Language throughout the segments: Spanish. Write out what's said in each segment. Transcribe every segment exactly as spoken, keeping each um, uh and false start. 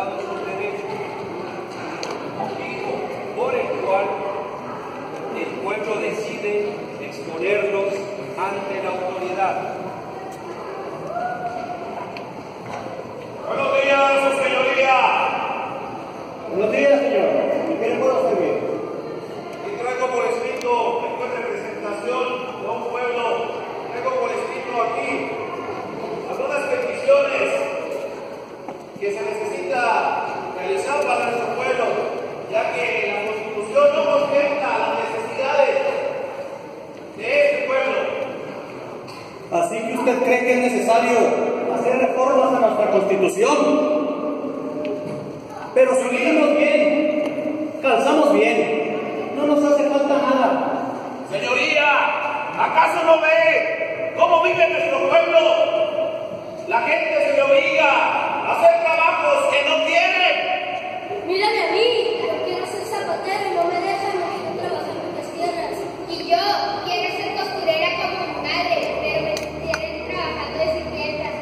respetado sus derechos, motivo por el cual el pueblo decide exponerlos ante la autoridad. Buenos días, señoría. Buenos días, señor. ¿En qué le puedo servir? Y traigo por escrito, vengo en representación de un pueblo, traigo por escrito aquí algunas peticiones que se necesita realizar para nuestro pueblo, ya que la Constitución no contempla las necesidades de este pueblo. Así que usted cree que es necesario hacer reformas a nuestra Constitución. Pero si vivimos bien, calzamos bien, no nos hace falta nada. Señoría, ¿acaso no ve cómo vive nuestro pueblo? La gente se le obliga a hacer trabajos que no quiere. Mírame a mí, yo quiero ser zapatero y no me dejan ir trabajando en las tierras. Y yo quiero ser costurera como mi madre, pero me tienen trabajando de sirvienta.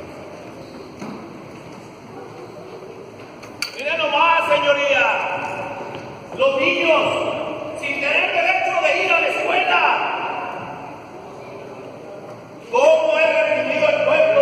Miren nomás, señoría, los niños sin tener derecho de ir a la escuela. ¿Cómo es reprimido el pueblo?